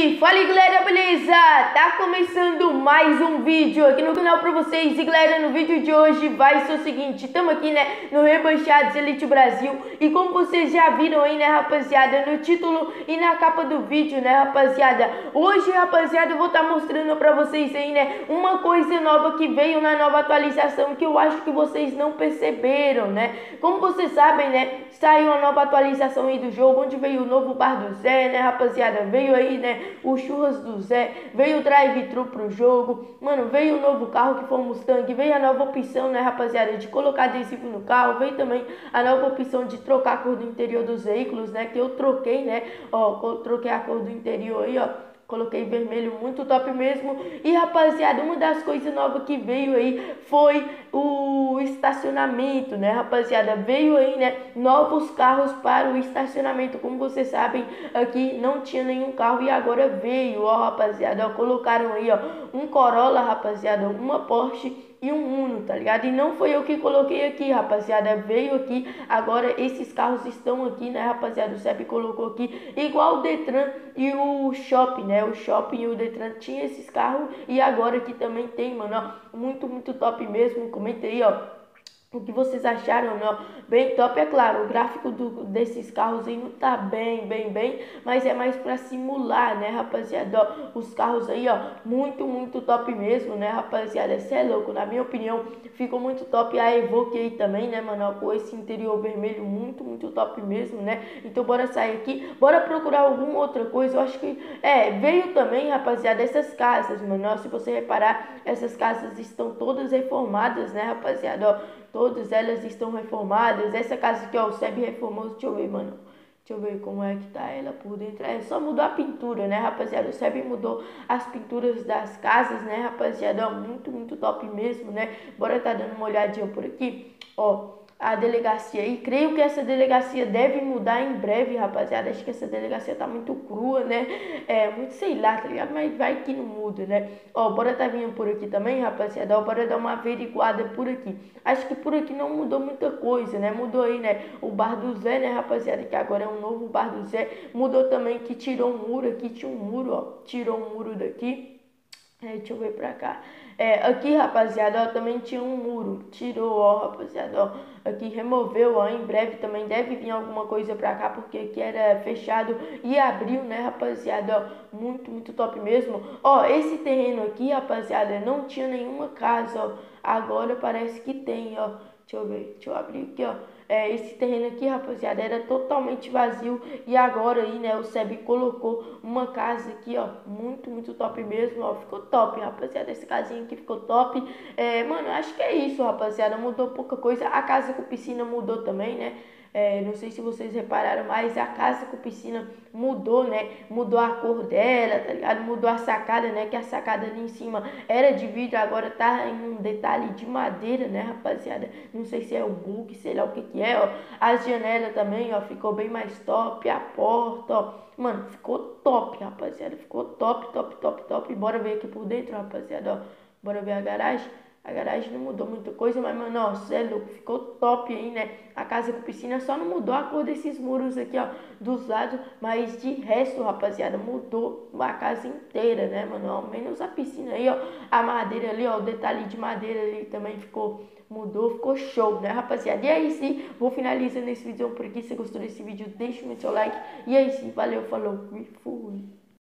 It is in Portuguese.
E fala aí, galera, beleza? Tá começando mais um vídeo aqui no canal pra vocês. E galera, no vídeo de hoje vai ser o seguinte: estamos aqui, né, no Rebaixados Elite Brasil. E como vocês já viram aí, né, rapaziada, no título e na capa do vídeo, né, rapaziada, hoje, rapaziada, eu vou estar mostrando pra vocês aí, né, uma coisa nova que veio na nova atualização, que eu acho que vocês não perceberam, né? Como vocês sabem, né, saiu uma nova atualização aí do jogo, onde veio o novo bar do Zé, né, rapaziada? Veio aí, né, o churras do Zé, veio o drive-thru pro jogo, mano, veio o novo carro que foi o Mustang, veio a nova opção, né, rapaziada, de colocar adesivo no carro, veio também a nova opção de trocar a cor do interior dos veículos, né, que eu troquei, né, ó, troquei a cor do interior aí, ó. Coloquei vermelho, muito top mesmo. E rapaziada, uma das coisas novas que veio aí foi o estacionamento, né, rapaziada? Veio aí, né, novos carros para o estacionamento. Como vocês sabem, aqui não tinha nenhum carro e agora veio, ó, rapaziada. Ó, colocaram aí, ó, um Corolla, rapaziada, uma Porsche e um Uno, tá ligado? E não foi eu que coloquei aqui, rapaziada, veio aqui, agora esses carros estão aqui, né, rapaziada, o CEP colocou aqui, igual o Detran e o Shopping, né, o Shopping e o Detran tinha esses carros, e agora aqui também tem, mano, ó, muito top mesmo. Comenta aí, ó, o que vocês acharam, né? Bem top, é claro, o gráfico desses carros aí não tá bem, mas é mais pra simular, né, rapaziada? Ó, os carros aí, ó, muito top mesmo, né, rapaziada? Cê é louco, na minha opinião, ficou muito top. A Evoque aí também, né, mano, ó, com esse interior vermelho, muito top mesmo, né? Então bora sair aqui, bora procurar alguma outra coisa. Eu acho que, veio também, rapaziada, essas casas, mano, ó, se você reparar, essas casas estão todas reformadas, né, rapaziada? Ó, todas elas estão reformadas. Essa casa aqui, ó, o SEB reformou. Deixa eu ver, mano. Deixa eu ver como é que tá ela por dentro. É, só mudou a pintura, né, rapaziada? O SEB mudou as pinturas das casas, né, rapaziada? Ó, muito top mesmo, né? Bora tá dando uma olhadinha por aqui. Ó, a delegacia aí. Creio que essa delegacia deve mudar em breve, rapaziada. Acho que essa delegacia tá muito crua, né? Muito sei lá, tá ligado? Mas vai que não muda, né? Ó, bora tá vindo por aqui também, rapaziada. Ó, bora dar uma averiguada por aqui. Acho que por aqui não mudou muita coisa, né? Mudou aí, né, o bar do Zé, né, rapaziada? Que agora é um novo bar do Zé. Mudou também que tirou um muro aqui. Tinha um muro, ó. Tirou um muro daqui. Deixa eu ver pra cá. Aqui, rapaziada, ó, também tinha um muro. Tirou, ó, rapaziada, ó. Aqui removeu, ó. Em breve também deve vir alguma coisa pra cá, porque aqui era fechado e abriu, né, rapaziada, ó. Muito top mesmo. Ó, esse terreno aqui, rapaziada, não tinha nenhuma casa, ó. Agora parece que tem, ó. Deixa eu ver, deixa eu abrir aqui, ó. Esse terreno aqui, rapaziada, era totalmente vazio. E agora aí, né, o SEB colocou uma casa aqui, ó. Muito top mesmo, ó. Ficou top, rapaziada. Essa casinha aqui ficou top. Mano, acho que é isso, rapaziada. Mudou pouca coisa. A casa com piscina mudou também, né? Não sei se vocês repararam, mas a casa com piscina mudou, né? Mudou a cor dela, tá ligado? Mudou a sacada, né? Que a sacada ali em cima era de vidro, agora tá em um detalhe de madeira, né, rapaziada? Não sei se é o bug, sei lá o que é, ó. As janelas também, ó, ficou bem mais top. A porta, ó. Mano, ficou top, rapaziada. Ficou top. Bora ver aqui por dentro, rapaziada, ó. Bora ver a garagem. A garagem não mudou muita coisa, mas, mano, ó, cê é louco, ficou top aí, né? A casa com piscina só não mudou a cor desses muros aqui, ó, dos lados, mas de resto, rapaziada, mudou a casa inteira, né, mano? Ó, menos a piscina aí, ó, a madeira ali, ó, o detalhe de madeira ali também mudou, ficou show, né, rapaziada? E aí sim, vou finalizando esse vídeo por aqui. Se você gostou desse vídeo, deixa o seu like. E aí sim, valeu, falou e fui.